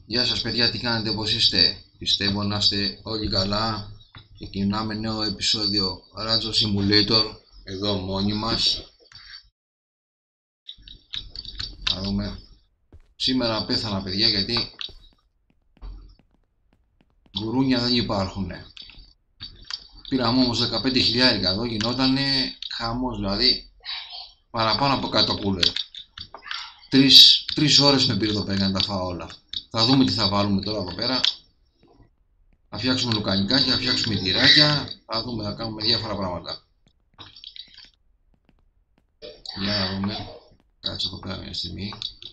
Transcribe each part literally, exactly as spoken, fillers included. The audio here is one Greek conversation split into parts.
Γεια σας παιδιά, τι κάνετε, πώς είστε? Πιστεύω να είστε όλοι καλά. Ξεκινάμε νέο επεισόδιο Rajo Simulator εδώ μόνοι μας. Θα δούμε. Σήμερα πέθανα παιδιά γιατί γκουρούνια δεν υπάρχουν. Πήραμε όμως δεκαπέντε χιλιάρικα, εδώ γινότανε χαμός, δηλαδή παραπάνω από κάτω κούλερ. Τρεις, τρεις ώρες με πήρε εδώ πέρα να τα φάω όλα. Θα δούμε τι θα βάλουμε τώρα εδώ πέρα. Θα φτιάξουμε λουκανικάκια, θα φτιάξουμε τυράκια. Θα δούμε, θα κάνουμε διάφορα πράγματα. Για να δούμε. Κάτσε εδώ πέρα μια στιγμή.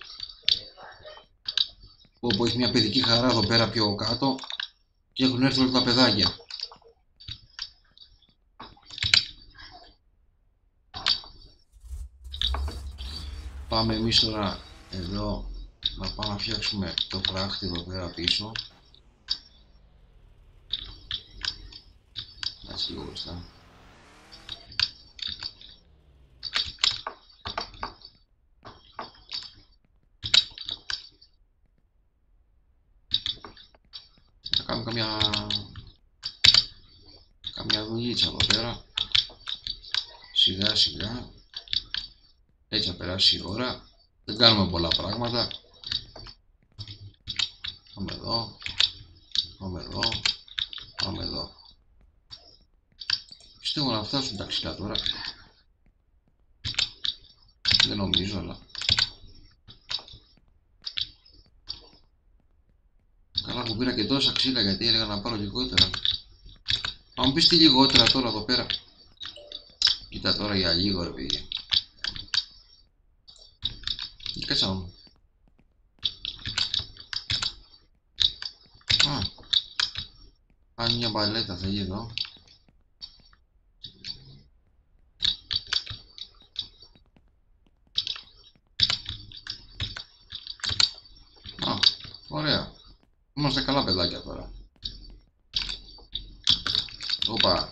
Όπου έχει μια παιδική χαρά εδώ πέρα πιο κάτω. Και έχουν έρθει όλα τα παιδάκια. Πάμε εμείς τώρα εδώ να πάμε να φτιάξουμε το φράχτη εδώ πέρα πίσω. Κάτσε λίγο μπροστά. Θα κάνουμε καμιά καμιά δουλίτσα εδώ πέρα. Σιγά σιγά. Έτσι θα περάσει η ώρα. Δεν κάνουμε πολλά πράγματα. Πάμε εδώ. Πάμε εδώ. Πάμε εδώ. Πιστεύω να φτάσουν τα ξυλά τώρα. Δεν νομίζω, αλλά καλά που πήρα και τόσα ξύλα, γιατί έλεγα να πάρω λιγότερα. Αν μου πεις τι λιγότερα τώρα εδώ πέρα. Κοίτα τώρα για λίγο ρε παιδιά. Κάτσα μου. Α, αν μια μπαλέτα θέλει εδώ. Α, ωραία. Είμαστε καλά παιδάκια τώρα. Όπα.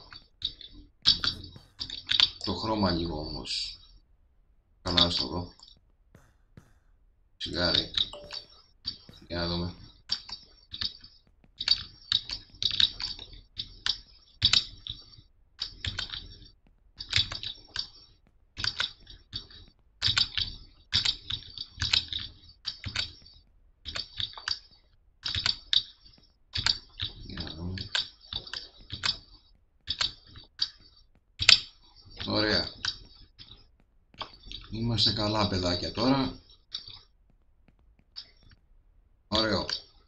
Το χρώμα λίγο όμως. Καλά στο δω. Σιγάρι. Για να δούμε. Για να δούμε. Ωραία. Είμαστε καλά παιδάκια τώρα. Ωραίο.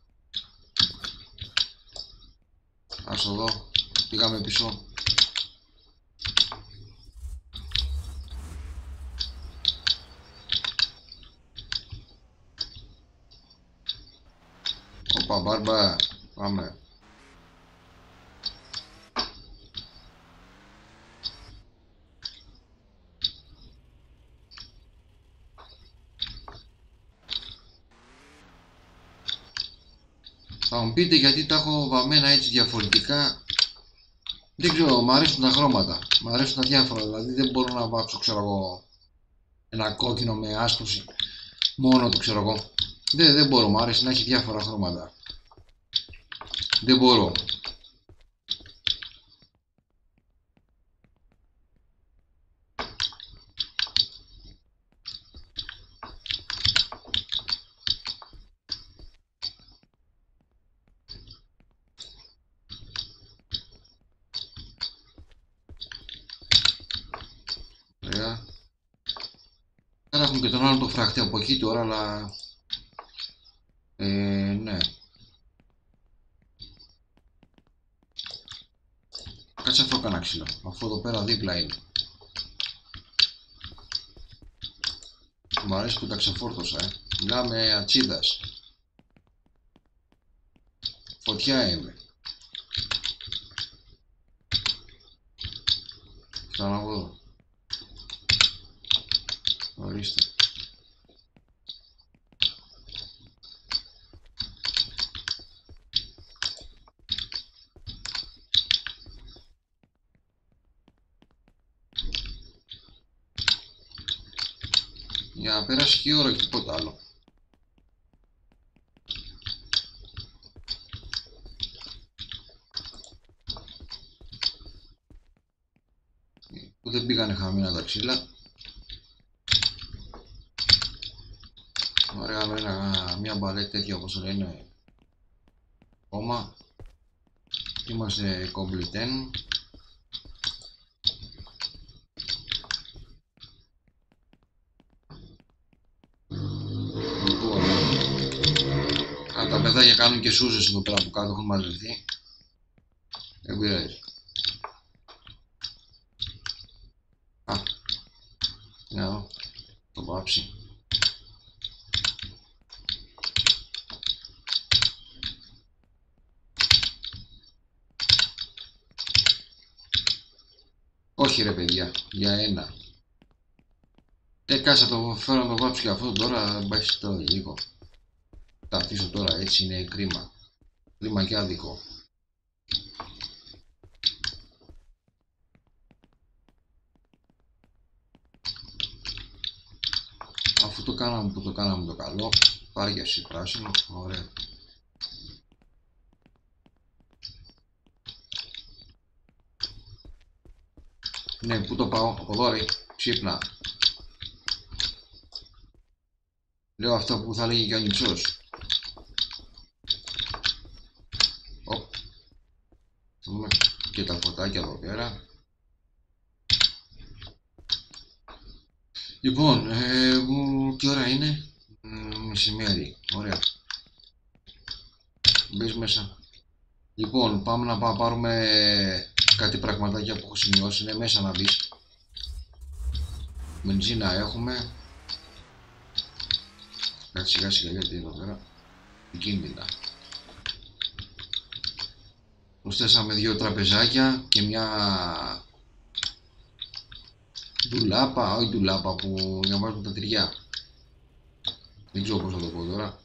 Ας το δω. Πήγαμε πίσω. Όπα μπάρμπα. Πάμε. Θα μου πείτε γιατί τα έχω βαμμένα έτσι διαφορετικά. Δεν ξέρω, μου αρέσουν τα χρώματα. Μου αρέσουν τα διάφορα, δηλαδή δεν μπορώ να βάψω, ξέρω εγώ, ένα κόκκινο με άσπρο μόνο του, ξέρω εγώ. Δεν, δεν μπορώ, μου αρέσει να έχει διάφορα χρώματα. Δεν μπορώ. Ωραία. Άρα έχουμε και τον άλλο το φράχτη από εκεί τώρα, αλλά ε, ναι. Κάτσε αυτό κάνα ξύλο. Αυτό εδώ πέρα δίπλα είναι. Μου αρέσει που τα ξεφόρτωσα, ε. Μιλάμε ατσίδας. Φωτιά είμαι. Ξαναγώ. Ορίστε. Για να περάσει και η ώρα και τίποτα άλλο. που δεν πήγανε χαμένα τα ξύλα. Ωραία, άλλο ένα, μια μπαλέτ τέτοια όπως λένε ακόμα. Είμαστε κομπλιτέν. Λοιπόν, αν τα παιδάκια κάνουν και σούζες εδώ πέρα που κάτω έχουν μαζευτεί, δεν πειράζει. Α, να δω, το πάψει. Όχι ρε παιδιά, για ένα. Ε, κάτσε το φέρω να το βάψω και αυτό τώρα, δεν πάει στο λίγο. Τα αφήσω τώρα, έτσι είναι κρίμα. Κρίμα και άδικο. Αφού το κάναμε που το κάναμε το καλό, πάρει και εσύ πράσινο, ωραία. Ναι, πού το πάω, από εδώ ρε, ξύπνα. Λέω αυτό που θα λέγει και ο νυψός. Οπ. Δούμε και τα φωτάκια εδώ πέρα. Λοιπόν, ε, τι ώρα είναι? Μεσημέρι, ωραία. Μπες μέσα. Λοιπόν, πάμε να πάμε πάρουμε κάτι πραγματάκια που έχω σημειώσει. Είναι μέσα να μπεις. Μπενζίνα έχουμε. Κάτσε σιγά σιγά γιατί εδώ πέρα επικίνδυνα. Προσθέσαμε δύο τραπεζάκια και μια ντουλάπα, όχι ντουλάπα που για βάζουμε τα τυριά. Δεν ξέρω πώς θα το πω τώρα.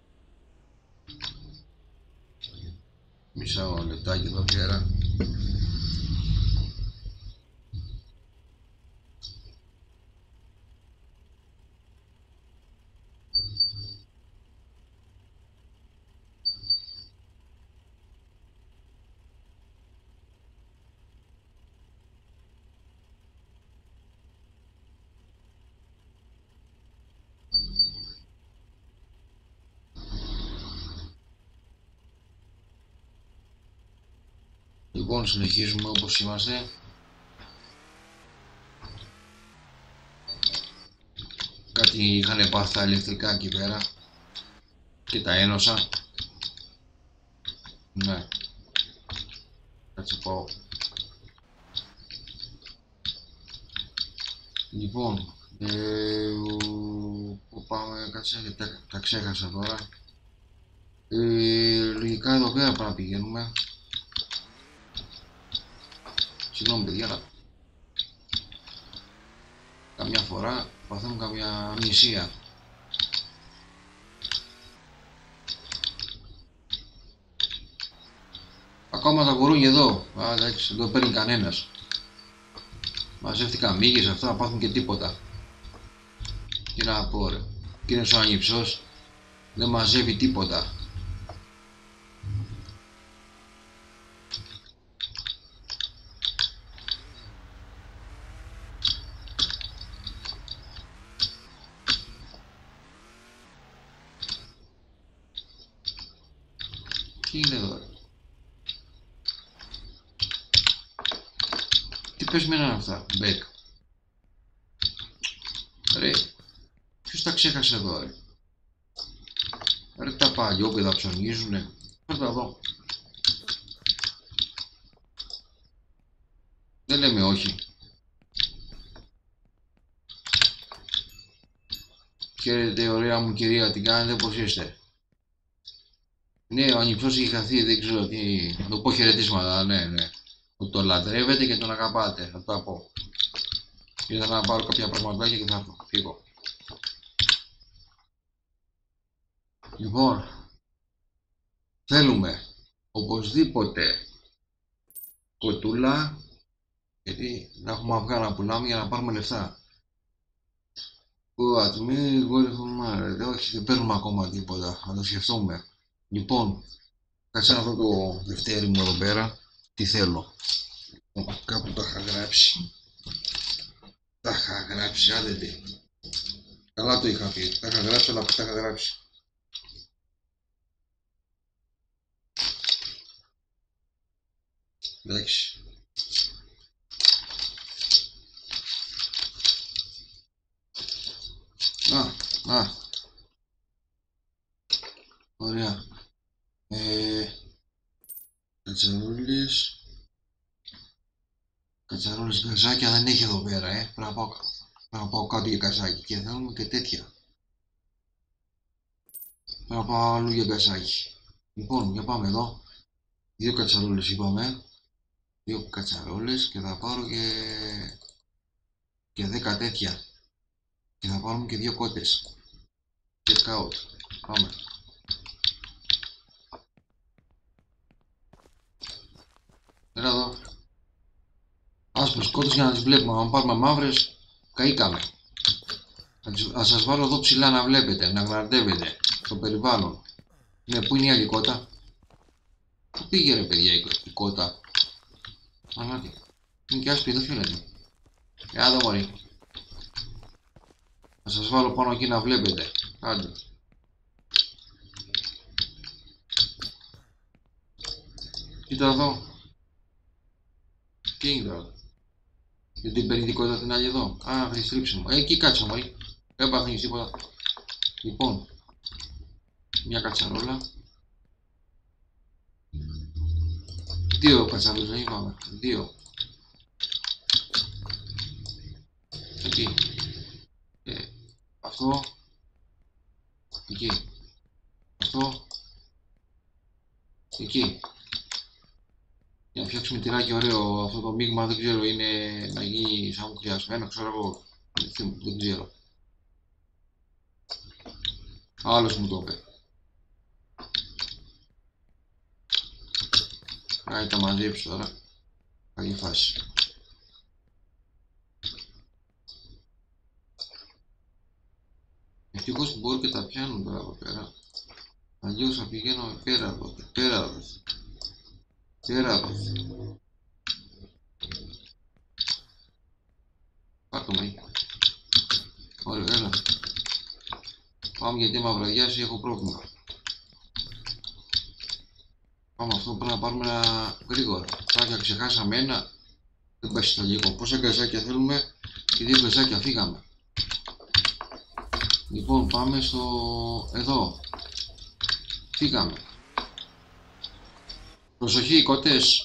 Μισά λεπτάκι εδώ πέρα. Λοιπόν, συνεχίζουμε όπως είμαστε. Κάτι είχαν πάθει τα ηλεκτρικά εκεί πέρα και τα ένωσα. Ναι. Κάτσε πάω. Λοιπόν, ε, που πάμε, κάτσε, τα, τα ξέχασα τώρα. Ε, λογικά εδώ πέρα πρέπει να πηγαίνουμε. Συγγνώμη παιδιά, αλλά καμιά φορά παθαίνουν καμιά αμνησία. Ακόμα τα γουρούνια εδώ, α, εντάξει, δεν το παίρνει κανένας. Μαζεύτηκαν μύγες αυτά, να πάθουν και τίποτα. Τι να πω ρε, εκείνος ο ανιψός δεν μαζεύει τίποτα. Τι είναι εδώ ρε. Τι πεσμένα είναι αυτά, μπέκ. Ρε, ποιος τα ξέχασε εδώ ρε. Ρε τα παλιόπαιδα ψωνίζουνε. Πώς τα δω. Δεν λέμε όχι. Χαίρετε ωραία μου κυρία, τι κάνετε, πώς είστε. Ναι, ο ανιψός έχει χαθεί, δεν ξέρω τι. Να το πω χαιρετίσματα, ναι, ναι. Ότι το λατρεύετε και τον αγαπάτε, θα το πω. Ήρθα να πάρω κάποια πραγματάκια και θα φύγω. Λοιπόν, θέλουμε οπωσδήποτε κοτούλα, γιατί να έχουμε αυγά να πουλάμε για να πάρουμε λεφτά. Ω, ατμή, γόρι, όχι, δεν παίρνουμε ακόμα τίποτα, θα το σκεφτούμε. Λοιπόν, κάτσε να δω το δευτέρι μου εδώ πέρα, τι θέλω. Κάπου το είχα γράψει. Τα είχα γράψει, άντε τι. Καλά το είχα πει, τα είχα γράψει, αλλά που τα είχα γράψει. Εντάξει. Να, να. Ωραία. Ε, κατσαρόλες. Κατσαρόλες, γκαζάκια δεν έχει εδώ πέρα, ε. Πρέπει να πάω, πρέπει να πάω κάτω για γκαζάκι και θέλουμε και τέτοια. Πρέπει να πάω αλλού για γκαζάκι. Λοιπόν, για πάμε εδώ. Δύο κατσαρόλες είπαμε. Δύο κατσαρόλες και θα πάρω και, και δέκα τέτοια. Και θα πάρουμε και δύο κότες. Check out. Πάμε. Έλα εδώ. Άσπρες κότες για να τις βλέπουμε. Αν πάρουμε μαύρες, καήκαμε. Θα σας βάλω εδώ ψηλά να βλέπετε, να γραντεύετε το περιβάλλον. Ναι, πού είναι η άλλη κότα? Πού πήγε ρε παιδιά η κότα? Μαλάτι. Είναι και άσπρη, δεν φαίνεται. Για εδώ μωρί. Θα σας βάλω πάνω εκεί να βλέπετε. Άντε. Κοίτα εδώ. Τι είναι τώρα? Δεν την παίρνει την την άλλη εδώ? Α, θα τη στρίψουμε. Ε, εκεί κάτσε μωρί. Δεν παθαίνεις τίποτα. Λοιπόν. Μια κατσαρόλα. Δύο κατσαρόλες δεν είπαμε. Δύο. Εκεί. Ε, αυτό. Εκεί. Αυτό. Εκεί. Για να φτιάξουμε τυράκι ωραίο, αυτό το μείγμα δεν ξέρω, είναι να γίνει σαν κρυασμένο, ξέρω εγώ, δεν ξέρω. Άλλος μου το είπε. Άρα τα μαζέψω τώρα. Καλή φάση. Ευτυχώς που μπορώ και τα πιάνω τώρα από πέρα. Αλλιώς θα πηγαίνω πέρα εδώ, πέρα εδώ. Πέρα εδώ. Πάρ' το μαΐ. Ωραία, έλα. Πάμε γιατί άμα βραδιάσει έχω πρόβλημα. Πάμε αυτό πρέπει να πάρουμε ένα γρήγορα. Τώρα ξεχάσαμε ένα. Δεν πάει στο λίγο. Πόσα γκαζάκια θέλουμε και δύο γκαζάκια φύγαμε. Λοιπόν πάμε στο εδώ. Φύγαμε. Προσοχή κότες.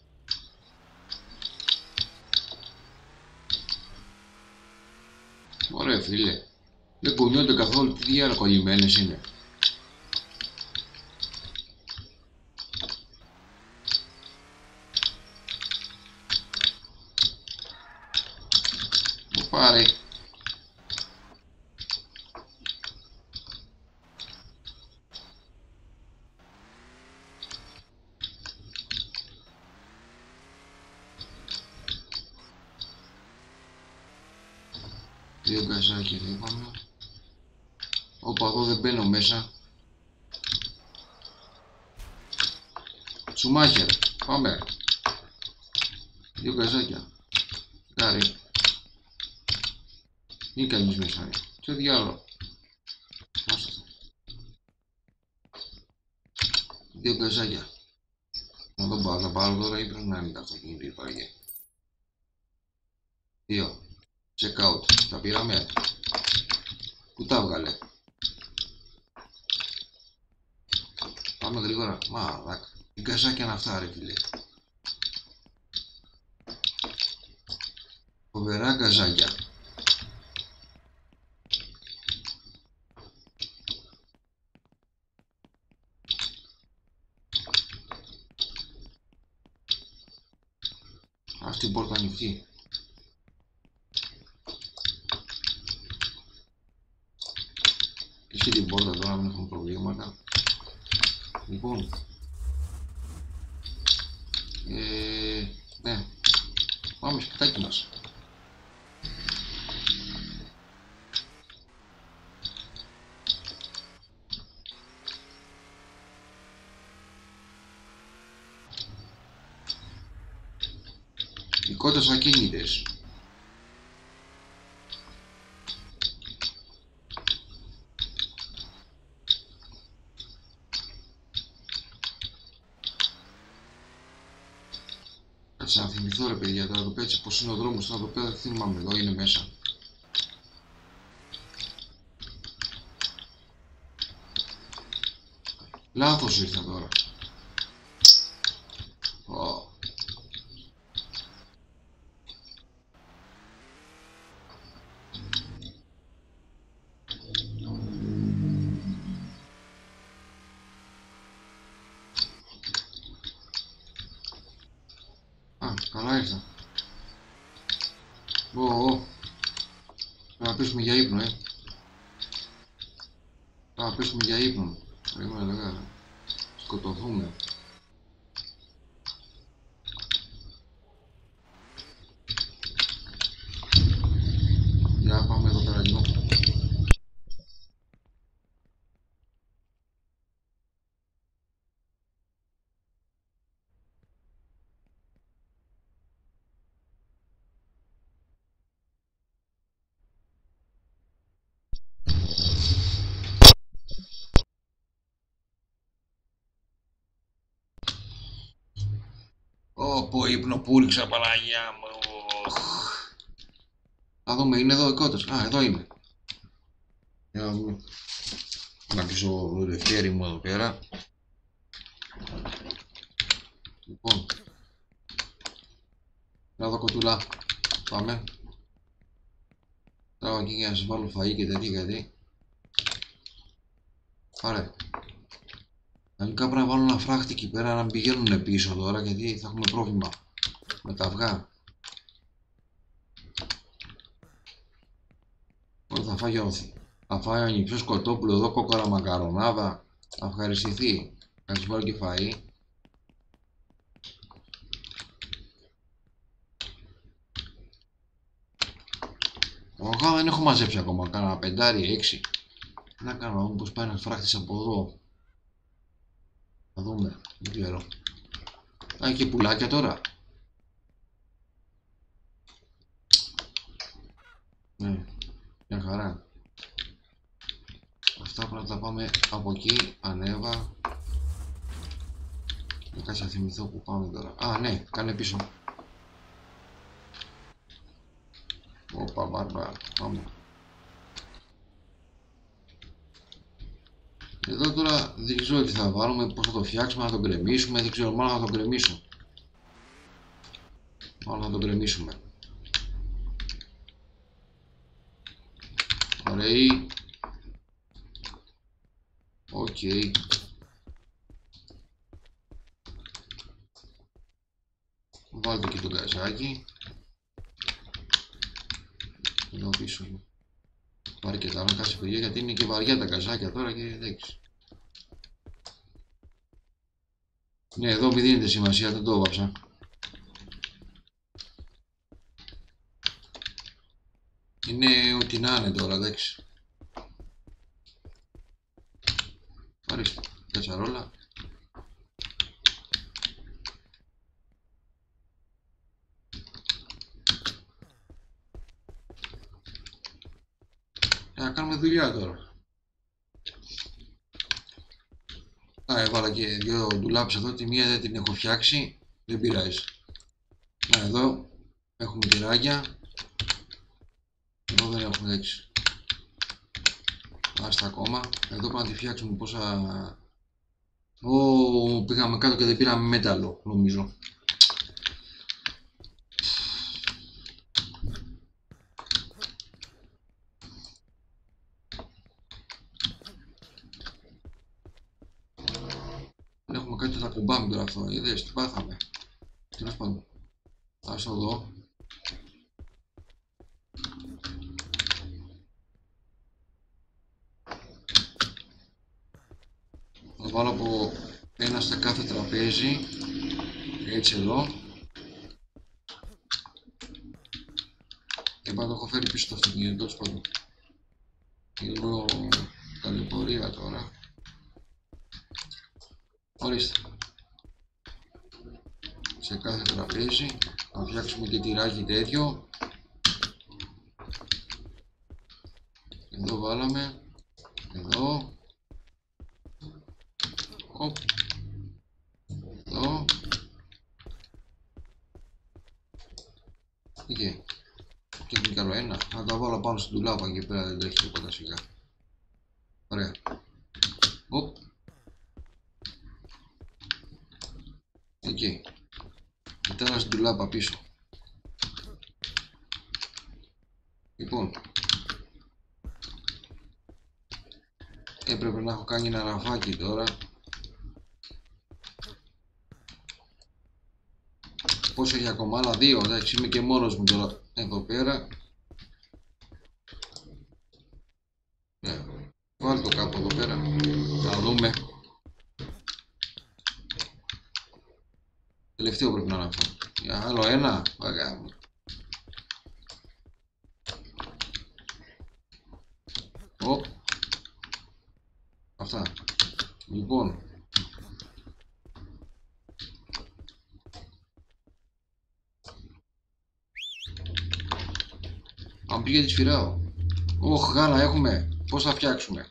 Ωραία φίλε. Δεν κουνιόνται καθόλου, τι διάλογο κολλημένες είναι. Μου πάρε. Δύο γκαζάκια δεν είπαμε. Όπα εδώ δεν μπαίνω μέσα. Σουμάχερ, πάμε. Δύο γκαζάκια. Κάρι. Ή κανείς μέσα ρε. Τι διάλογο. Δύο γκαζάκια. Να τον πάω, θα πάρω τώρα ή πρέπει να είναι το αυτοκίνητο υπάρχει. Δύο. Check out. Τα πήραμε. Πού τα βγάλε? Πάμε γρήγορα. Μα δάκα. Τι γκαζάκια είναι αυτά ρε φίλε. Φοβερά γκαζάκια. Αυτή η πόρτα ανοιχτή. Κλείσει την πόρτα τώρα, μην έχουμε προβλήματα. Λοιπόν. Ε, ναι. Πάμε σπιτάκι μας. Οι κότες ακίνητες. Κάτσε να θυμηθώ ρε παιδιά τώρα εδώ πέρα έτσι πως είναι ο δρόμος τώρα εδώ πέρα δεν θυμάμαι εδώ είναι μέσα. Λάθος ήρθα τώρα. Oh. Α, καλά ήρθα. Ω, ω. Πρέπει να πέσουμε για ύπνο, ε. Πρέπει να πέσουμε για ύπνο. Πρέπει να λέγα. Σκοτωθούμε. Για πάμε εδώ πέρα λίγο. Ω, πω ύπνο που ρίξα Παναγιά μου. Θα δούμε, είναι εδώ οι κότες. Α, εδώ είμαι. Για να δούμε. Να κλείσω το δευτέρι μου εδώ πέρα. Λοιπόν. Να δω κοτούλα. Πάμε. Τράω εκεί για να σας βάλω φαΐ και τέτοια γιατί. Πάρε. Κανονικά πρέπει να βάλω ένα φράχτη εκεί πέρα να πηγαίνουν πίσω τώρα γιατί θα έχουμε πρόβλημα με τα αυγά. Τώρα θα φάει ο, θα φάει ο νυψός κοτόπουλο εδώ κόκορα μακαρονάδα. Θα ευχαριστηθεί. Θα της βάλω και φαΐ. Εγώ δεν έχω μαζέψει ακόμα. Κάνα πεντάρι, έξι. Να κάνω να δούμε πως πάει ένας φράχτης από εδώ. Θα δούμε. Δεν ξέρω. Α, έχει και πουλάκια τώρα. Ναι. Μια χαρά. Αυτά πρέπει να τα πάμε από εκεί. Ανέβα. Να κάτσε να θυμηθώ που πάμε τώρα. Α, ναι. Κάνε πίσω. Όπα, μπάρμπα. Πάμε. Εδώ τώρα δεν ξέρω τι θα βάλουμε, πώς θα το φτιάξουμε, να τον γκρεμίσουμε, δεν ξέρω, μάλλον θα τον γκρεμίσω. Μάλλον θα τον γκρεμίσουμε. Ωραίοι. Οκ. Okay. Βάλτε και το γκαζάκι. Εδώ πίσω. Πάρε και τα άλλα, κάτσε παιδιά, γιατί είναι και βαριά τα γκαζάκια τώρα και εντάξει. Ναι, εδώ μη δίνετε σημασία, δεν το έβαψα. Είναι ό,τι να είναι τώρα, εντάξει. Ορίστε, κατσαρόλα. Να κάνουμε δουλειά τώρα. Α, έβαλα και δύο ντουλάπες εδώ, τη μία δεν την έχω φτιάξει, δεν πειράζει. Να, εδώ έχουμε τυράκια. Εδώ δεν έχουμε έξι. Άστα ακόμα. Εδώ πάμε να τη φτιάξουμε πόσα... Ω, πήγαμε κάτω και δεν πήραμε μέταλλο, νομίζω. Δεν έχουμε κάτι να κουμπάμε τώρα αυτό. Είδες, τι πάθαμε. Τέλος πάντων. Ας το δω. Θα βάλω από ένα στα κάθε τραπέζι. Έτσι εδώ. Και πάντα έχω φέρει πίσω το αυτοκίνητο, τέλος πάντων. Λίγο ταλαιπωρία τώρα. Ορίστε. Σε κάθε τραπέζι. Να φτιάξουμε και τυράκι τέτοιο. Εδώ βάλαμε. Εδώ. Οπ. Εδώ. Εκεί. Και την καλό ένα. Να τα βάλω πάνω στην τουλάπα εκεί πέρα, δεν τρέχει τίποτα σιγά. Ωραία. Οπ. Εκεί. Μετά στην τουλάπα πίσω. Λοιπόν. Έπρεπε να έχω κάνει ένα ραφάκι τώρα. Πόσο έχει ακόμα, άλλα δύο, εντάξει, είμαι και μόνος μου τώρα εδώ πέρα. Ναι. Βάλτε το κάπου εδώ πέρα, να δούμε. Τελευταίο πρέπει να είναι αυτό. Για άλλο ένα, αγάπη. Οπ. Αυτά. Λοιπόν. Αν πήγε τη σφυράω. Ωχ, γάλα έχουμε. Πώς θα φτιάξουμε.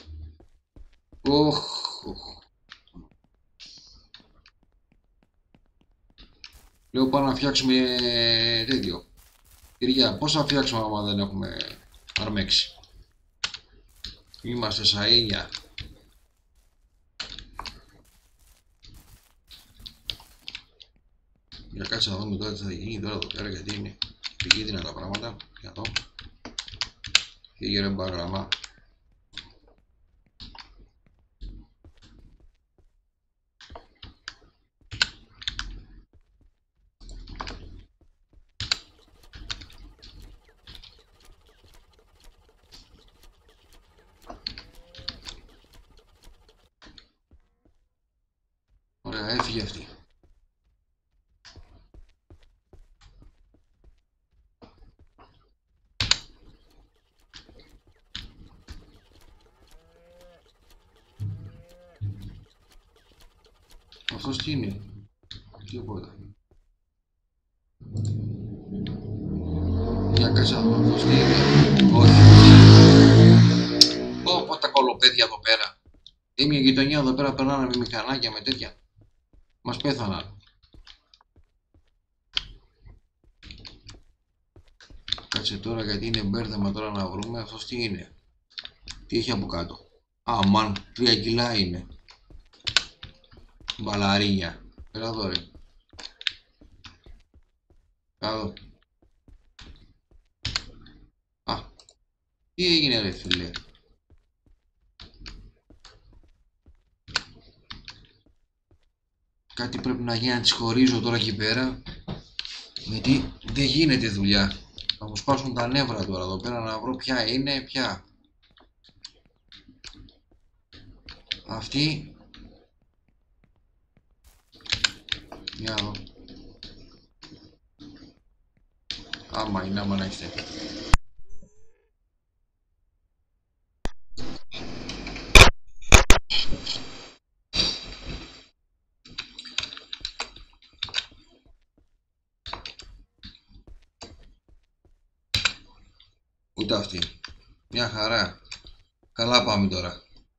Ωχ, ωχ. Λέω πάμε να φτιάξουμε τέτοιο. Κυριά, πώς θα φτιάξουμε άμα δεν έχουμε αρμέξει. Είμαστε σαΐνια. Για κάτσε να δούμε τώρα τι θα γίνει τώρα εδώ πέρα, γιατί είναι επικίνδυνα τα πράγματα. Για εδώ. Και γύρω μπαγραμμά. Ωραία, έφυγε αυτή. Αυτός τι είναι. Τίποτα. Για κάτσε να δω αυτός τι είναι. Όχι. Ω, πω τα κολοπέδια εδώ πέρα. Ή μια γειτονιά εδώ πέρα περνάνε με μηχανάκια με τέτοια. Μας πέθαναν. Κάτσε τώρα γιατί είναι μπέρδεμα τώρα να βρούμε. Αυτός τι είναι. Τι έχει από κάτω. Α, μαν, τρία κιλά είναι. Μπαλαρίνια. Έλα εδώ ρε. Έλα εδώ. Α, τι έγινε ρε φίλε. Κάτι πρέπει να γίνει να τις χωρίζω τώρα εκεί πέρα. Γιατί δεν γίνεται δουλειά. Θα μου σπάσουν τα νεύρα τώρα εδώ πέρα να βρω ποια είναι ποια. Αυτή. Για εδώ. Άμα είναι, άμα να είστε. Ούτε αυτή. Μια χαρά. Καλά πάμε τώρα.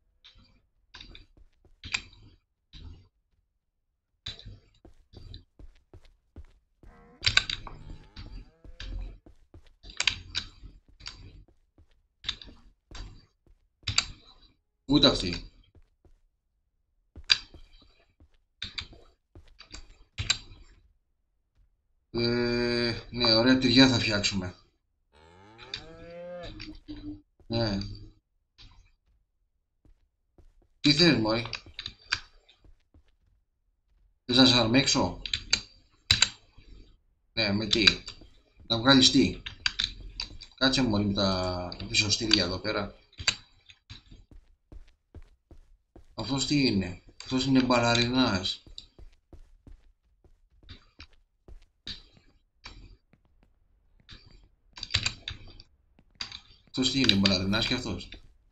Ούτε αυτή. Ε, ναι, ωραία τυριά θα φτιάξουμε. Ναι. Τι θέλεις μωρή. Θες να σε αρμέξω. Ναι, με τι. Να βγάλεις τι. Κάτσε μωρή με τα πισωστήρια εδώ πέρα. Αυτός τι είναι. Αυτός είναι μπαλαρινάς. Αυτός τι είναι, μπαλαρινάς και αυτός.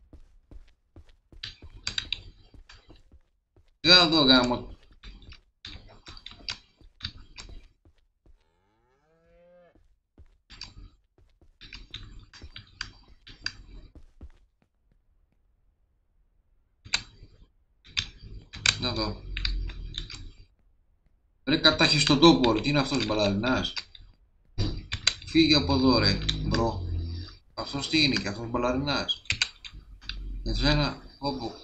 Για εδώ γάμο. Να δω. Ρε κατάχει στον τόπο, τι είναι αυτός μπαλαρινάς. Φύγε από εδώ ρε, μπρο. Αυτός τι είναι και αυτός μπαλαρινάς. Εσένα, όπου.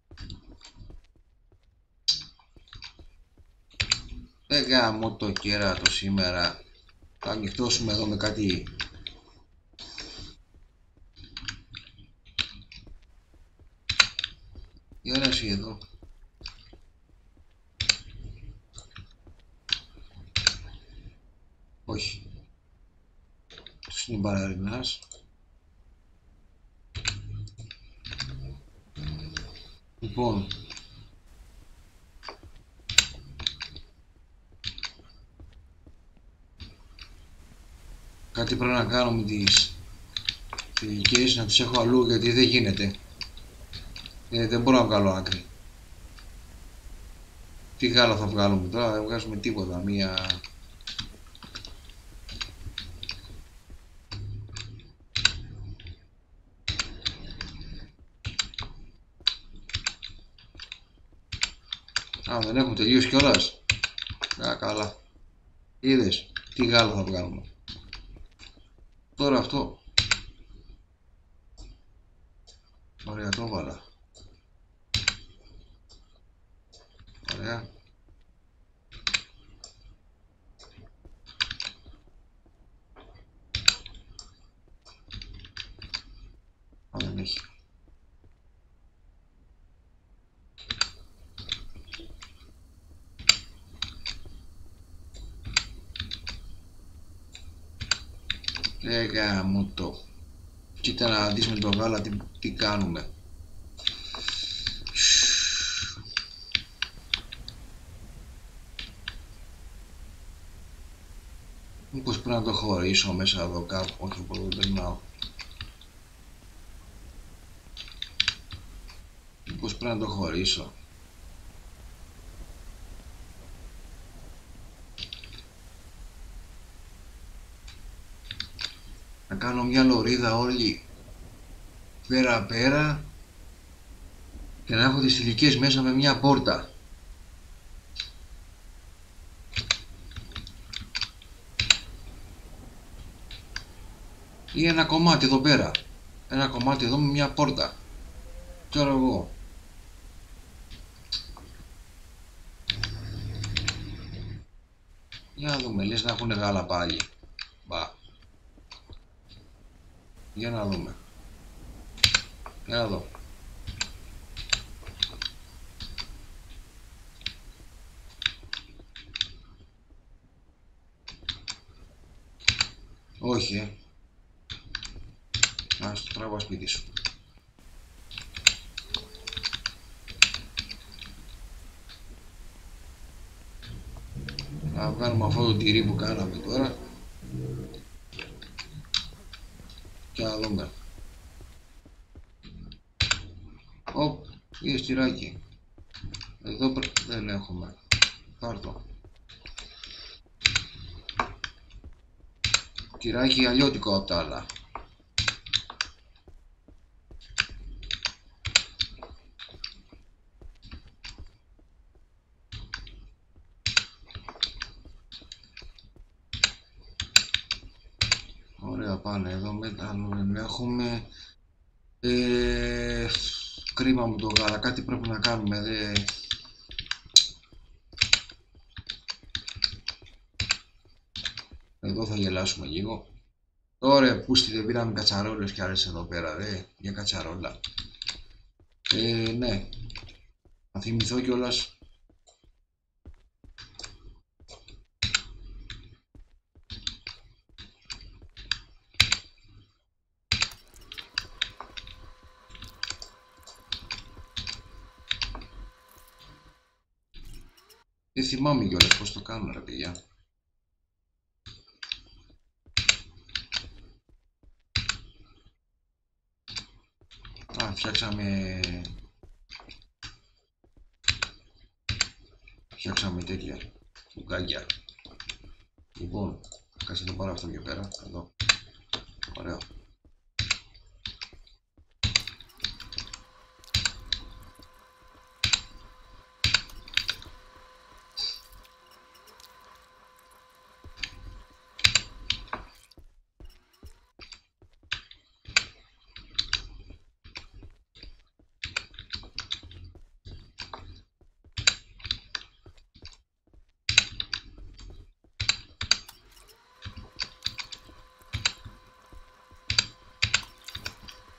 Δεν γάμω το κέρατο σήμερα. Θα ανοιχτώσουμε εδώ με κάτι. Για να εσύ εδώ. Όχι. Τους είναι μπαλαρινάς. Λοιπόν. Κάτι πρέπει να κάνω με τις θηλυκές, να τις έχω αλλού γιατί δεν γίνεται. Ε, δεν μπορώ να βγάλω άκρη. Τι γάλα θα βγάλουμε τώρα, δεν βγάζουμε τίποτα. Μία... Α, δεν έχουμε τελειώσει κιόλας. Α, καλά. Είδες, τι γάλα θα βγάλουμε. Τώρα αυτό. Ωραία, το έβαλα. Ωραία. Α, δεν έχει. Ε, γάμο το. Κοίτα να δεις με το γάλα τι, τι κάνουμε. Μήπως πρέπει να το χωρίσω μέσα εδώ κάπου. Όχι, από εδώ δεν περνάω. Μήπως πρέπει να το χωρίσω. Να κάνω μια λωρίδα όλη πέρα πέρα και να έχω τις θηλυκές μέσα με μια πόρτα. Ή ένα κομμάτι εδώ πέρα. Ένα κομμάτι εδώ με μια πόρτα. Ξέρω εγώ. Για να δούμε, λες να έχουν γάλα πάλι. Μπα. Για να δούμε. Για να δω. Όχι, ε. Ας το τραβώ σπίτι σου. Να βγάλουμε αυτό το τυρί που κάναμε τώρα. Και να δούμε. Οπ, είδες τυράκι. Εδώ δεν έχουμε. Πάρ' το. Τυράκι αλλιώτικο απ' τα άλλα. Ωραία, πάνε εδώ μετά έχουμε ε, κρίμα μου το γάλα, κάτι πρέπει να κάνουμε δε. Εδώ θα γελάσουμε λίγο. Τώρα πούστη δεν πήραμε κατσαρόλες κι άλλες εδώ πέρα δε, μια κατσαρόλα. Ε, ναι, θα θυμηθώ κιόλας. Δεν θυμάμαι κιόλας πως το κάνω ρε παιδιά. Α, φτιάξαμε... Φτιάξαμε τέτοια μπουκάκια. Λοιπόν, κάτσε να το πάρω αυτό και πέρα, εδώ. Ωραίο.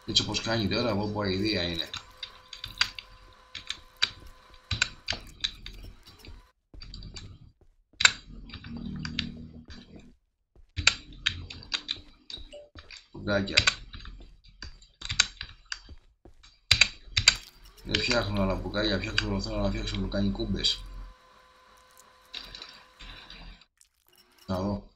Έτσι όπως κάνει τώρα, από πω ιδέα είναι. Φουγκάκια. Δεν φτιάχνω άλλα μπουκάκια, φτιάξω, θέλω να φτιάξω λουκανικούμπες. Να δω.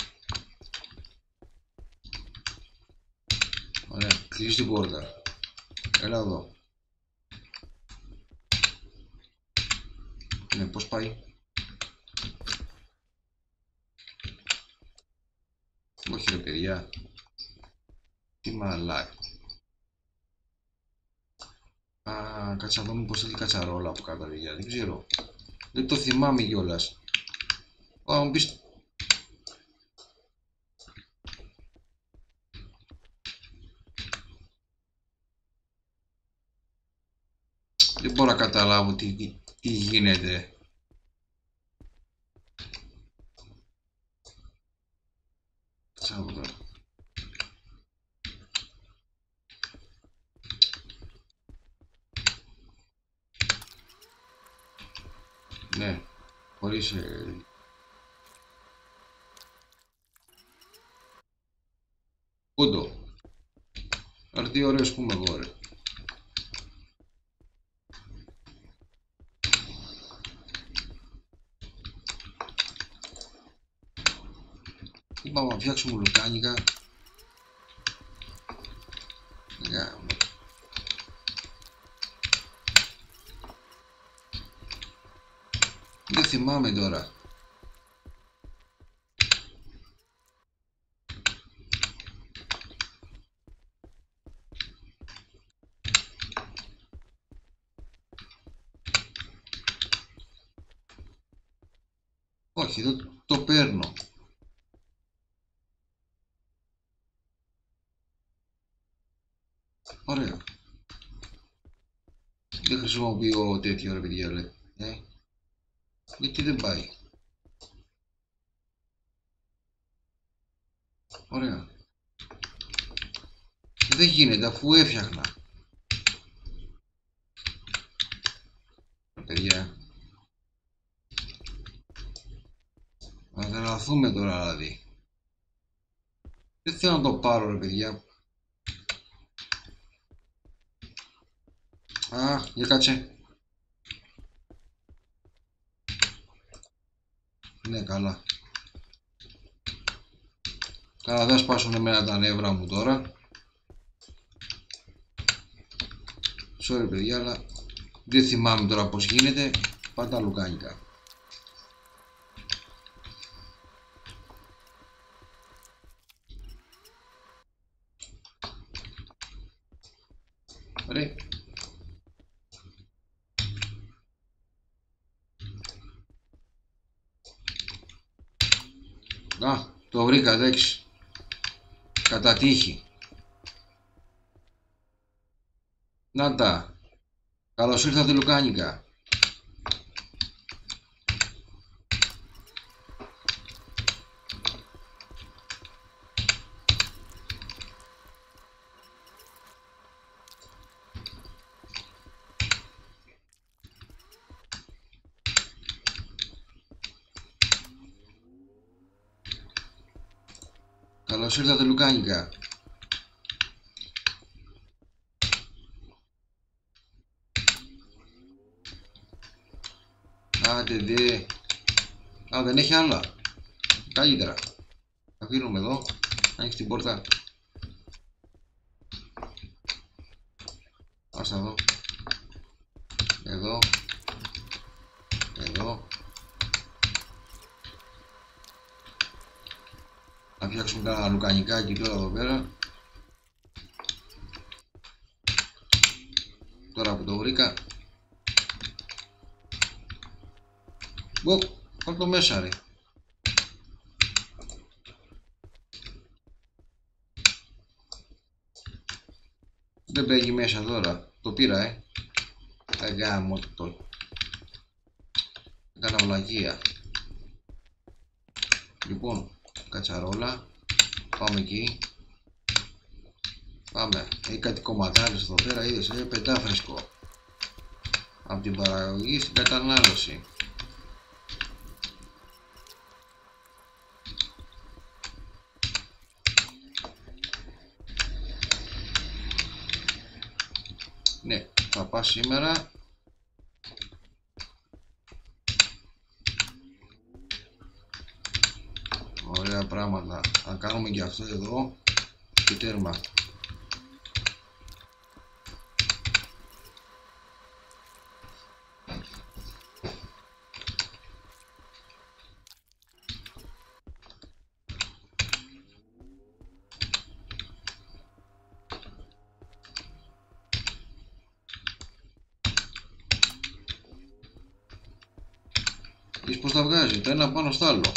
Ωραία, κλείσει την πόρτα. Έλα εδώ. Ναι, πώς πάει? Όχι ρε παιδιά. Τι μαλάκα. Α, κάτσε να δω μήπως θέλει κατσαρόλα από κάτω, παιδιά. Δεν ξέρω. Δεν το θυμάμαι κιόλας. Α, μου πεις... Δεν μπορώ να καταλάβω τι, τι, τι γίνεται. Κάτσε τώρα. Ναι, χωρίς... Ε... Κούντο. Άρα τι ωραίος πούμε εγώ ρε. Είπαμε να φτιάξουμε λουκάνικα. Yeah. Δεν θυμάμαι τώρα. Όχι, εδώ το παίρνω. Ωραία. Δεν χρησιμοποιώ τέτοιο ρε παιδιά, λέει. Ε, γιατί δεν πάει. Ωραία. Δεν γίνεται αφού έφτιαχνα. Παιδιά. Να τρελαθούμε τώρα δηλαδή. Δεν θέλω να το πάρω ρε παιδιά. Α, για κάτσε. Ναι, καλά. Καλά, δεν σπάσουν εμένα τα νεύρα μου τώρα. Sorry παιδιά, αλλά δεν θυμάμαι τώρα πως γίνεται. Πάτα λουκάνικα. Ρε. Α, το βρήκα, εντάξει. Κατά τύχη. Να τα. Καλώς ήρθατε λουκάνικα. Καλώς ήρθατε λουκάνικα. Άντε δε. Α, δεν έχει άλλα. Καλύτερα. Αφήνουμε εδώ. Ανοίξει την πόρτα. Άστα εδώ. Εδώ. Εδώ. Να φτιάξουμε κάνα λουκανικάκι τώρα εδώ πέρα. Τώρα που το βρήκα. Ω, πάρ' το μέσα ρε. Δεν μπαίνει μέσα τώρα. Το πήρα ε. Αγάμω το. Έκανα βλαγία. Λοιπόν, κατσαρόλα. Πάμε εκεί. Πάμε. Έχει κάτι κομματάρες εδώ πέρα, είδες, ε, πεντάφρεσκο. Από την παραγωγή στην κατανάλωση. Ναι, θα πάω σήμερα. Ωραία πράγματα. Θα κάνουμε και αυτό εδώ και τέρμα. Δεις πως τα βγάζει, το ένα πάνω στο άλλο.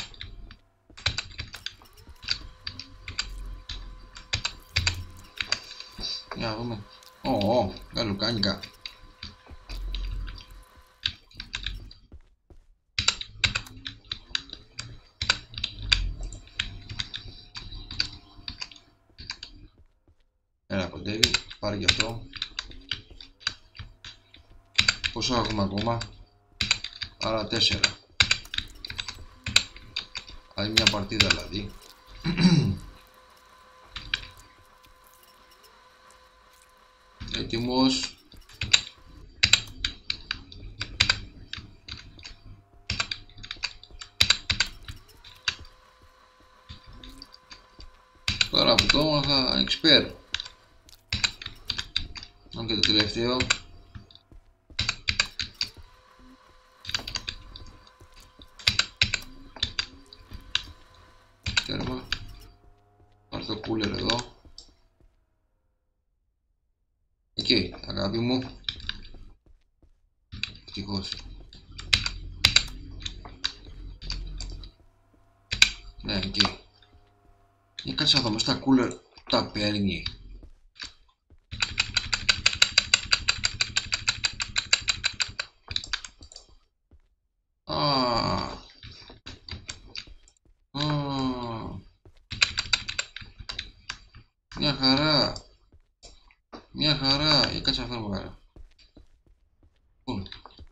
Για να δούμε. Ω, ω, γαλουκάνικα. Ένα κοντεύει, πάρε και αυτό. Πόσο έχουμε ακόμα? Άρα τέσσερα. Άλλη μια παρτίδα δηλαδή. Έτοιμος. Τώρα που το έμαθα expert. Αν και το τελευταίο. Τέρμα. Πάρε το cooler εδώ. Εκεί, αγάπη μου. Ευτυχώς. Ναι, εκεί. Για κάτσε να δω, μες στα cooler τα παίρνει. Α, α, μια χαρά. Μια χαρά. Για κάτσε να φέρουμε χαρά. Πού.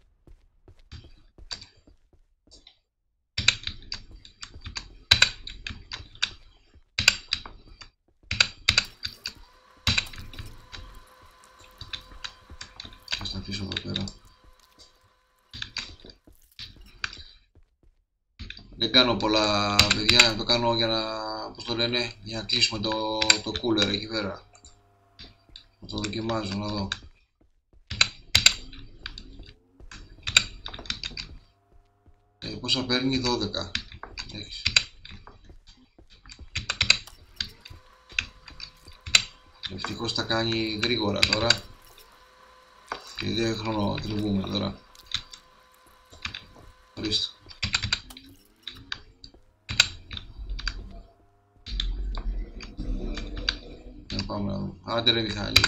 Ας τα αφήσω εδώ πέρα. Δεν κάνω πολλά παιδιά, το κάνω για να, πώς το λένε, για να κλείσουμε το, το cooler εκεί πέρα. Θα το δοκιμάζω να δω. Ε, πόσα παίρνει? δώδεκα. Έχεις. Ευτυχώς τα κάνει γρήγορα τώρα. Και δεν χρονοτριβούμε τώρα. Ορίστε. Να πάμε να δούμε. Άντε ρε Μιχάλη.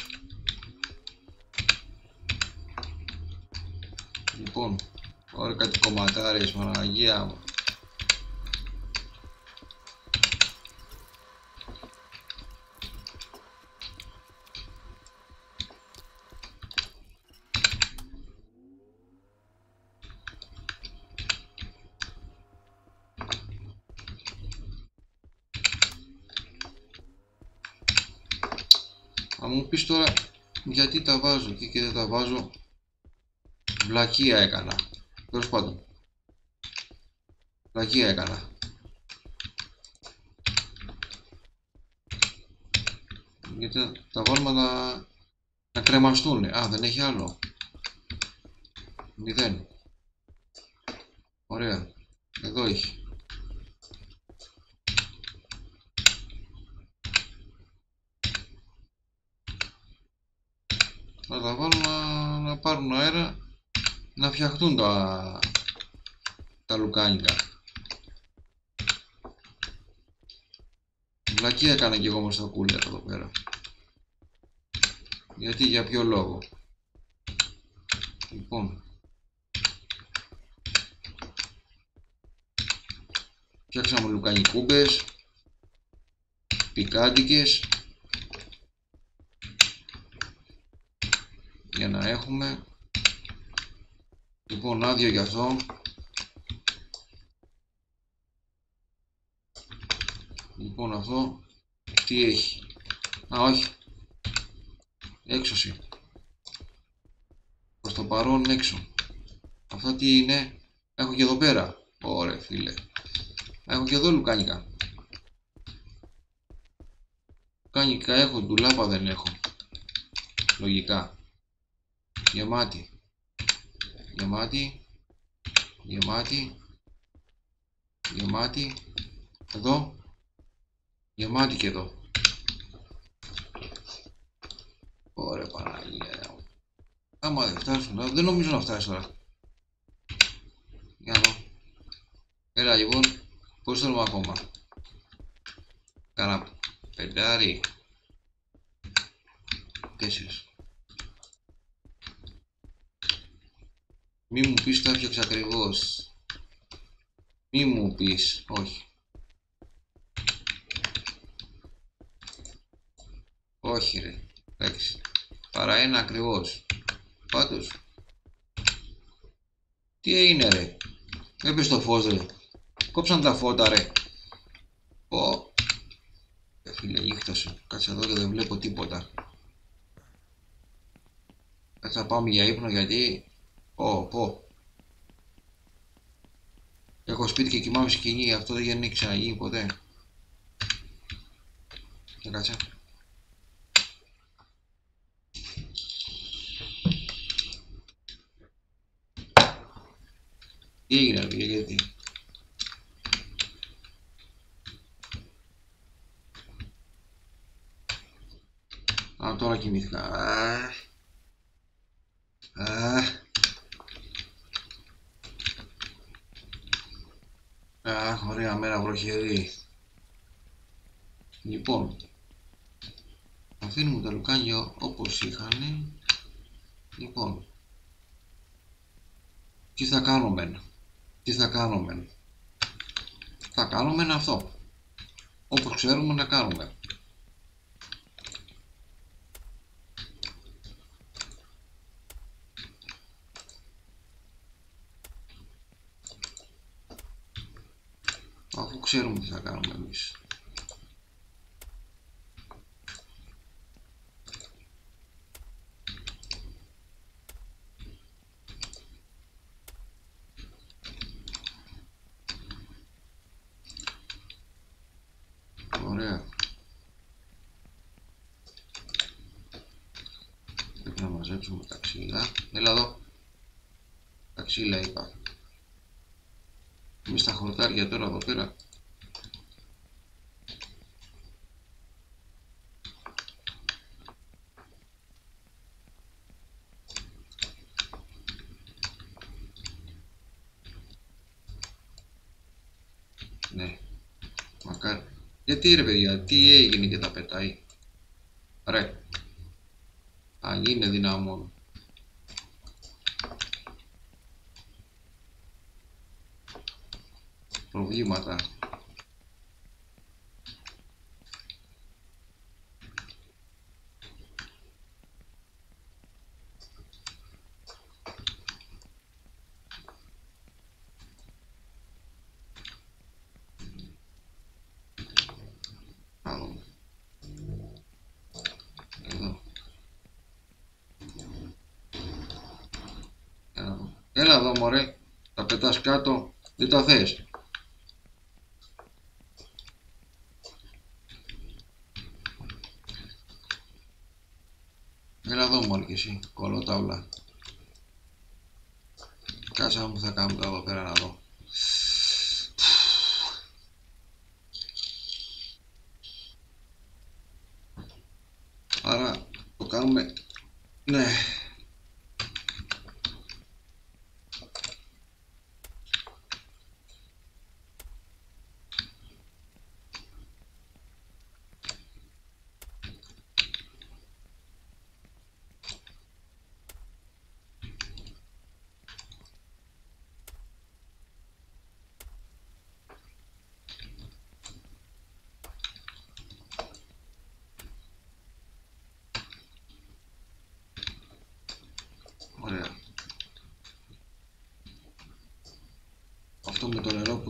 Λοιπόν, τώρα κάτι κομματάρες, Παναγία μου. Θα μου πεις τώρα γιατί τα βάζω εκεί και δεν τα βάζω. Βλακεία έκανα. Τέλος πάντων. Βλακεία έκανα. Γιατί τα βάλουμε να, να κρεμαστούν. Α, δεν έχει άλλο. Μηδέν. Ωραία. Εδώ έχει. Θα τα βάλω να, να πάρουν αέρα, να φτιαχτούν τα, τα λουκάνικα. Βλακεία έκανα και εγώ μες στο κούλερ εδώ πέρα. Γιατί, για ποιο λόγο? Λοιπόν, φτιάξαμε λουκανικούμπες πικάντικες. για να έχουμε. Λοιπόν, άδειο γι' αυτό. Λοιπόν, αυτό τι έχει? Α, όχι. Έξωση. Προς το παρόν έξω. Αυτά τι είναι? Έχω και εδώ πέρα. Ωραία φίλε. Έχω και εδώ λουκάνικα. Λουκάνικα έχω, ντουλάπα δεν έχω. Λογικά. Γεμάτη. Γεμάτη. Γεμάτη. Γεμάτη. Εδώ. Γεμάτη και εδώ. Ωραία Παναγία. Άμα δεν φτάσουν, δεν νομίζω να φτάσει τώρα. Για να δω. Έλα λοιπόν, πώς θέλουμε ακόμα? Κάνα πεντάρι. Τέσσερις. Μη μου πεις το έφτιαξα ακριβώς. Μη μου πεις, όχι. Όχι ρε, εντάξει. Παρά ένα ακριβώς. Πάντως. Τι έγινε ρε? Έπαιζε το φως ρε. Κόψαν τα φώτα ρε. Πω. Ε, φίλε νύχτωσε. Κάτσε εδώ και δεν βλέπω τίποτα. Θα πάμε για ύπνο γιατί... Πω πω. Έχω σπίτι και κοιμάμαι σκηνή. Αυτό δεν έχει ξαναγίνει ποτέ. Και κάτσε. Τι έγινε ρε, γιατί? Α, τώρα κοιμήθηκα. Αχ. Αχ. Αχ, ωραία μέρα βροχερή. Λοιπόν, αφήνουμε τα λουκάνια όπως είχαν. Λοιπόν, τι θα κάνουμε? Τι θα κάνουμε? Θα κάνουμε αυτό. Όπως ξέρουμε να κάνουμε. Αφού ξέρουμε τι θα κάνουμε εμείς. Ωραία. Πρέπει να μαζέψουμε τα ξύλα. Έλα εδώ. Τα ξύλα είπα. Είμαι στα χορτάρια τώρα εδώ πέρα. Ναι. Μακάρι. Γιατί ρε παιδιά, τι έγινε και τα πετάει? Ρε. Αν είναι δυνάμων. Προβλήματα. Άλλο. Εδώ. Έλα εδώ. Έλα εδώ μωρέ. Τα πετάς κάτω. Δεν τα θες. Έλα εδώ μόλι και εσύ, κολοτάβλα. Κάτσε μου θα κάνουμε τώρα εδώ πέρα να δω. Άρα το κάνουμε, ναι.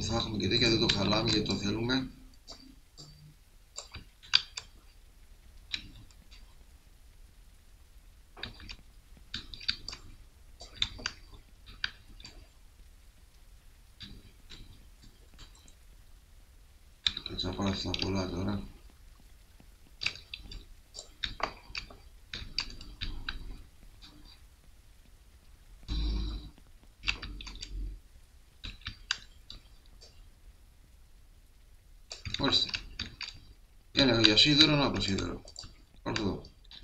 που θα έχουμε και τέτοια δεν το χαλάμε γιατί το θέλουμε. Κάτσε να πάρω αυτά πολλά τώρα. Ορίστε. Έλεγα για σίδερο, να το σίδερο. Πάρ' το εδώ.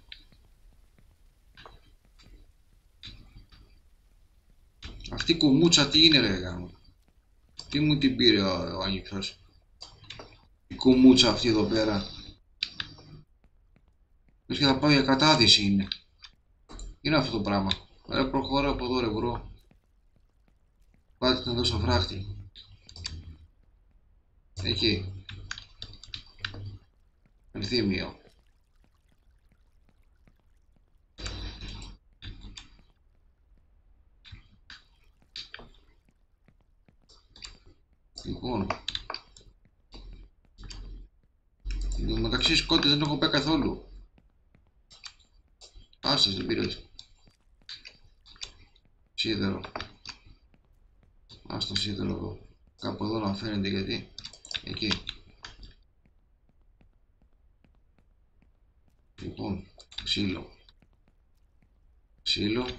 Αυτή η κουμούτσα τι είναι ρε γάμο. Τι μου την πήρε ο, ο Άνοιξος. Η κουμούτσα αυτή εδώ πέρα. Λες και θα πάω για κατάδυση είναι. Είναι αυτό το πράγμα. Ρε προχώρα από εδώ ρε βρω. Πάτε να δώσω φράχτη. Εκεί. Ενθύμιο. Λοιπόν. Μεταξύ σκότες δεν έχω πάει καθόλου. Άσες δεν πήρες. Σίδερο. Ας το σίδερο εδώ. Κάπου εδώ να φαίνεται γιατί. Εκεί. Λοιπόν. Ξύλο. Ξύλο.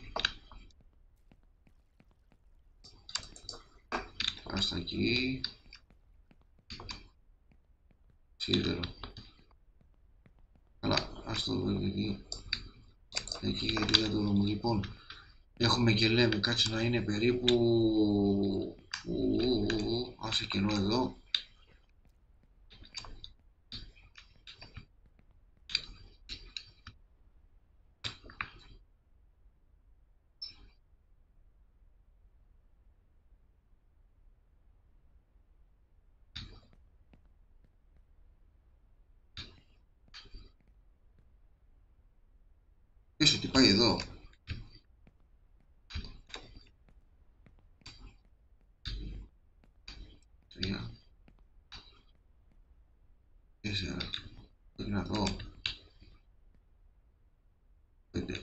Άστα εκεί. Σίδερο. Καλά. Ας το δω εκεί. Εκεί γιατί δεν το δούμε. Λοιπόν. Έχουμε και λέμε κάτσε να είναι περίπου. Άσε κενό εδώ. Πες ότι πάει εδώ. Τρία. Τέσσερα. Πρέπει να δω. Πέντε.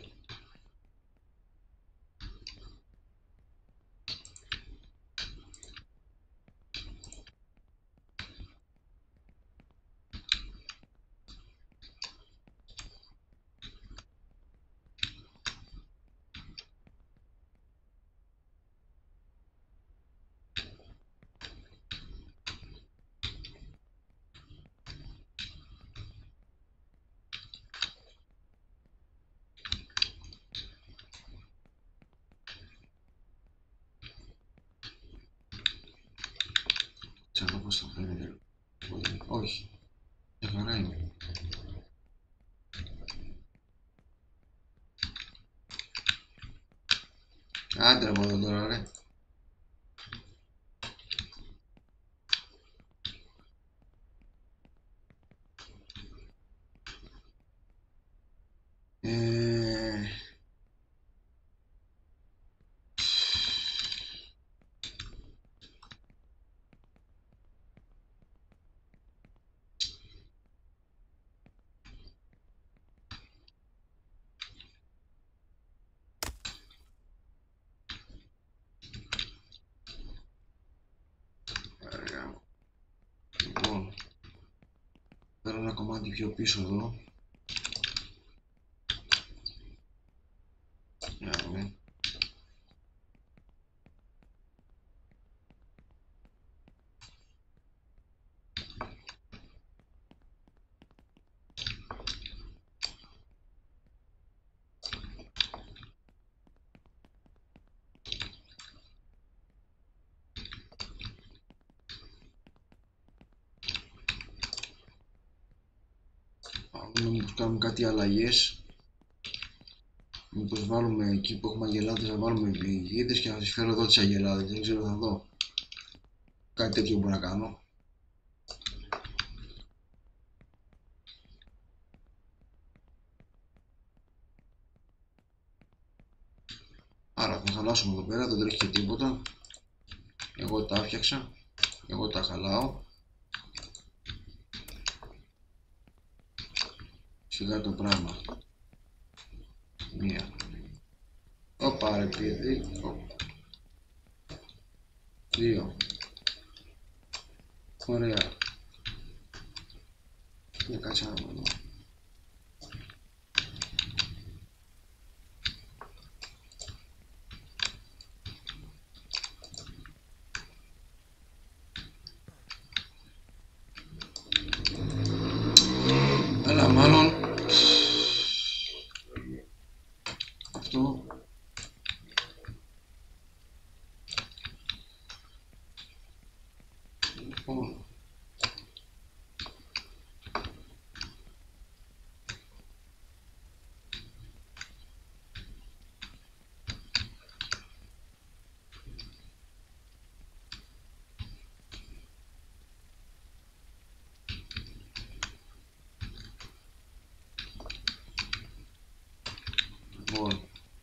Ξέρω πως θα φαίνεται. Όχι. Για χαρά είναι. Άντρα από εδώ τώρα ρε. Ε... Λοιπόν, παίρνω ένα κομμάτι πιο πίσω εδώ. Για να δούμε. Μήπως κάνουμε κάτι αλλαγές. Μήπως βάλουμε εκεί που έχουμε αγελάδες να βάλουμε πηγίδες και να τις φέρω εδώ τις αγελάδες. Δεν ξέρω, θα δω. Κάτι τέτοιο μπορώ να κάνω. Άρα θα χαλάσουμε εδώ πέρα, δεν τρέχει και τίποτα. Εγώ τα έφτιαξα. Εγώ τα χαλάω. Σιγά το πράγμα. Μία. Όπα ρε παιδί. Όπα. Δύο. Ωραία. Και κάτσε να δω. Αλλά μάλλον αυτό λοιπόν λοιπόν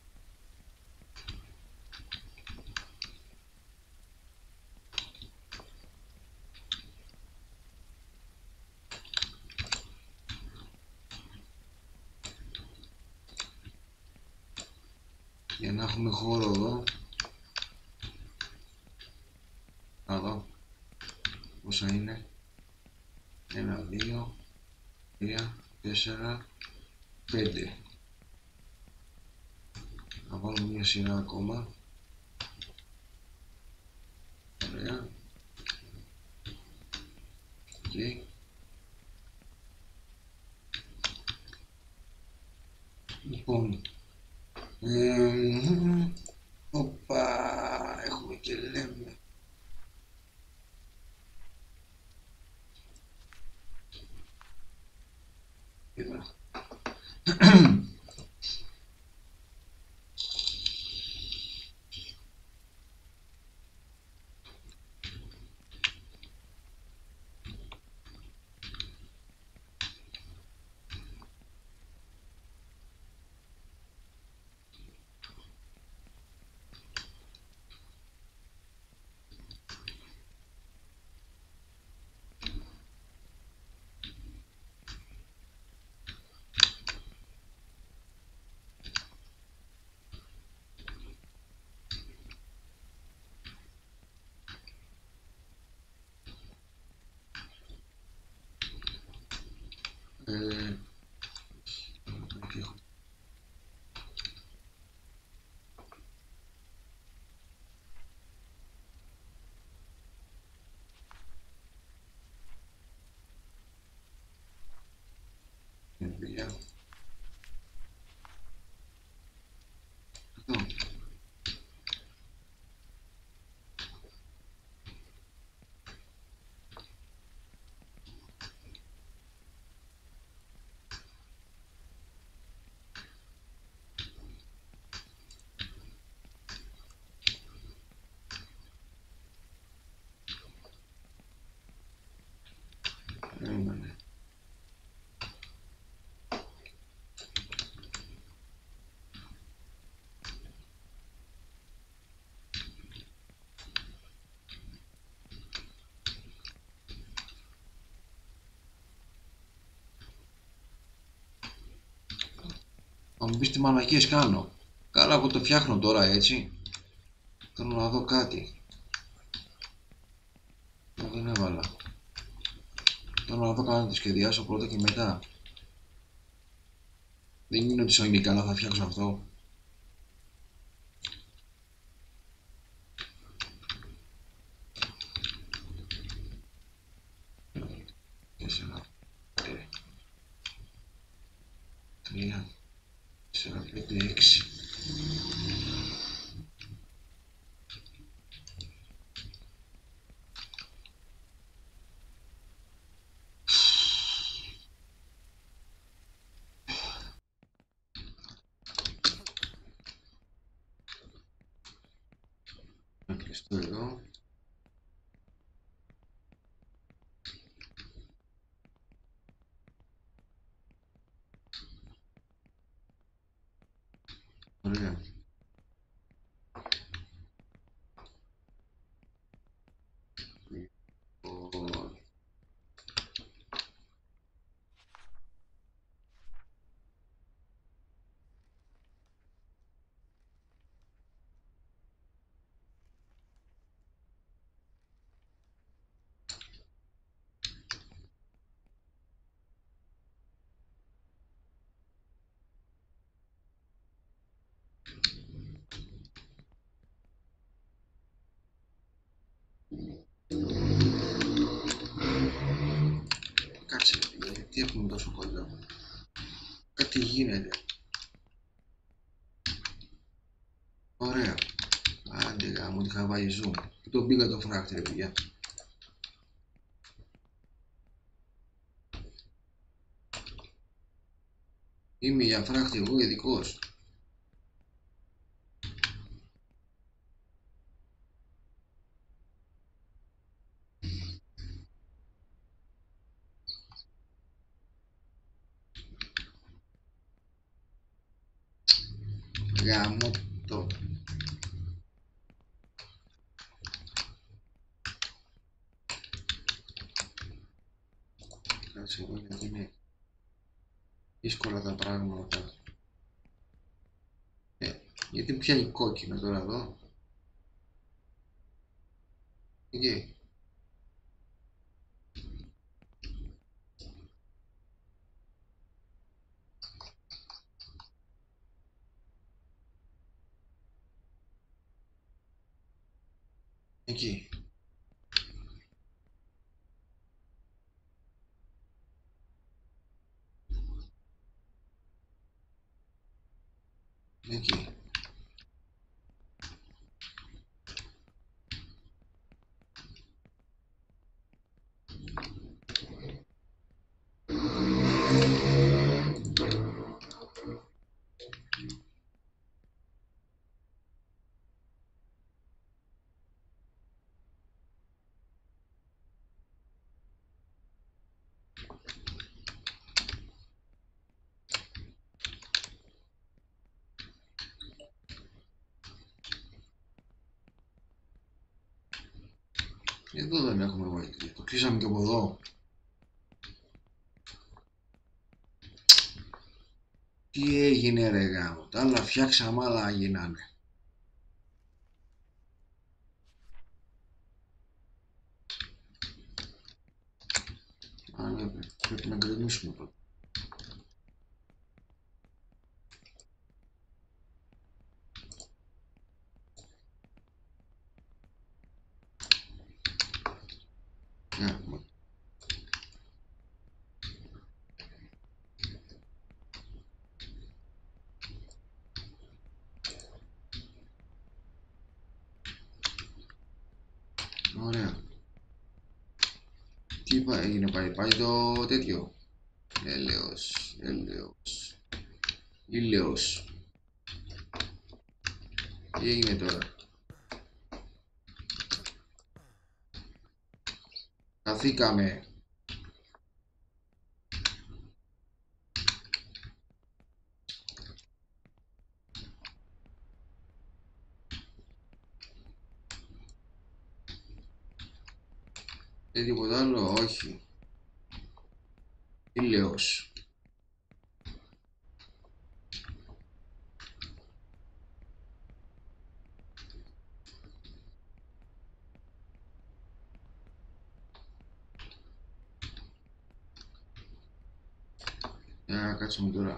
για να έχουμε χώρο εδώ. Να δω πόσα είναι. Ένα, δύο, τρία, τέσσερα, πέντε. Να βάλουμε μια σειρά ακόμα. Ωραία. Okay. Λοιπόν, ε, οπα, έχουμε και λέμε. Είδα. Ε, παιδιά. Εδώ. Περίμενε. Θα μου πεις τι μαλακίες κάνω. Καλά που το φτιάχνω τώρα έτσι. Θέλω να δω κάτι. Μα δεν έβαλα. Θέλω να δω καλά να το σχεδιάσω πρώτα και μετά. Δεν είναι ότι σαν και καλά θα φτιάξω αυτό. Τέσσερα, πέντε, τρία, τέσσερα, πέντε, έξι. Να κλειστώ εδώ. Ωραία. Γιατί έχουμε τόσο κοντά? Κάτι γίνεται. Ωραία. Άντε γάμο, είχα βάλει zoom. Το πήγα το φράχτη ρε παιδιά. Είμαι για φράχτη εγώ ειδικός. Γάμο το. Κάτσε εδώ γιατί είναι δύσκολα τα πράγματα. Ε, γιατί πιάνει κόκκινο τώρα εδώ. Εκεί. Εκεί. Εκεί. Εδώ δεν έχουμε βάλει. Το κλείσαμε και από εδώ. Τι έγινε ρε γάμο, τα άλλα φτιάξαμε, άλλα γίνανε. Α, ναι, πρέπει να γκρεμίσουμε πρώτα. Ναι, ωραία. Τι έγινε πάλι, πάλι το τέτοιο. Έλεος, έλεος, ήλαιος. Τι έγινε τώρα? Καθήκαμε. Δεν τίποτα άλλο, όχι. Ήλαιος. Για να κάτσουμε τώρα.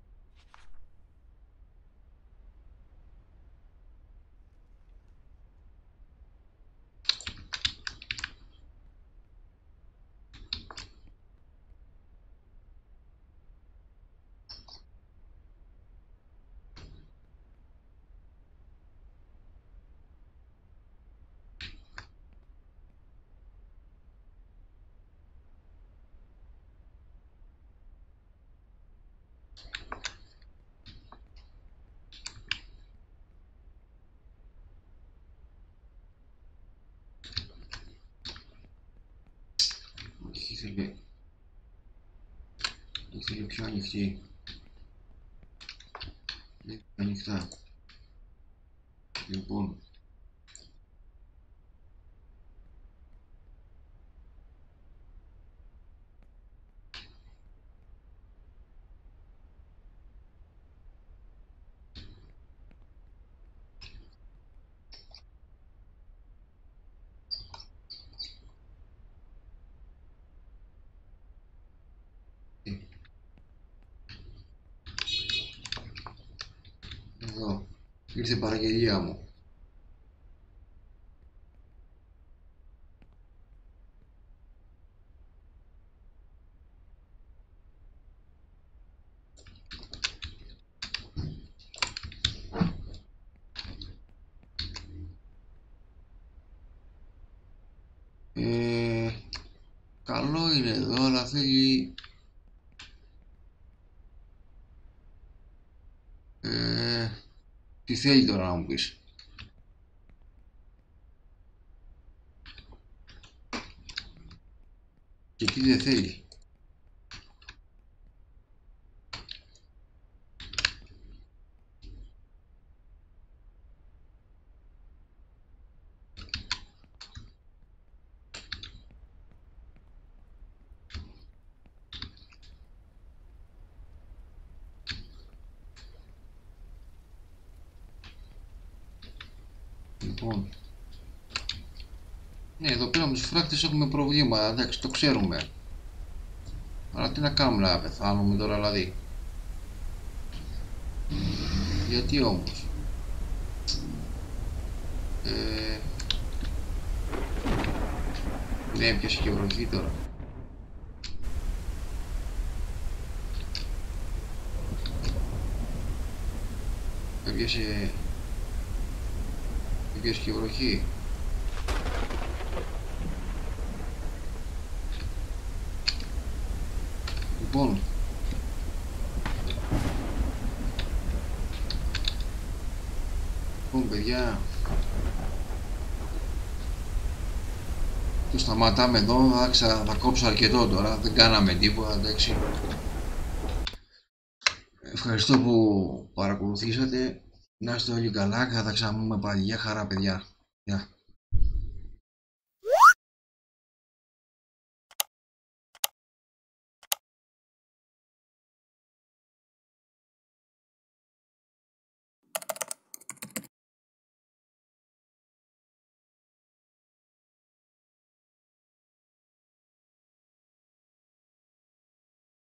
Ήθελε, ήθελε πιο ανοιχτή. Δεν ανοιχτά. Λοιπόν. Εδώ. Ήρθε η παραγγελία μου. Καλό είναι εδώ, αλλά θέλει... Ε, τι θέλει τώρα να μου πεις? Και εκεί δεν θέλει. Λοιπόν, ναι, εδώ πέρα με τους φράκτες έχουμε προβλήματα, εντάξει, το ξέρουμε. Αλλά τι να κάνουμε, να πεθάνουμε τώρα δηλαδή? Γιατί όμως? Ε, ναι, έπιασε και βροχή τώρα. Έπιασε... Έπιασε και βροχή. Λοιπόν, λοιπόν παιδιά, το σταματάμε εδώ, θα, ξα... θα κόψω αρκετό τώρα, δεν κάναμε τίποτα, εντάξει. Ευχαριστώ που παρακολουθήσατε, να είστε όλοι καλά και θα τα ξαναπούμε πάλι. Γεια χαρά παιδιά. Γεια.